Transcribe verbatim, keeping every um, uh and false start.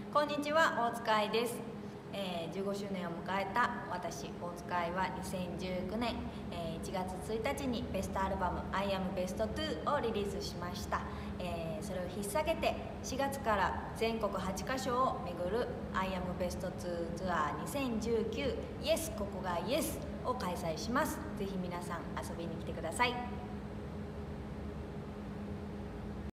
こんにちは、大塚愛です。えー、じゅうごしゅうねんを迎えた私、大塚愛はにせんじゅうきゅうねん、えー、いちがつついたちにベストアルバム「アイアムベストツー」をリリースしました。えー、それを引っ提げてしがつから全国はちかしょを巡る「アイアムベストツーツアーにせんじゅうきゅうイエスここがイエス」を開催します。ぜひ皆さん遊びに来てください。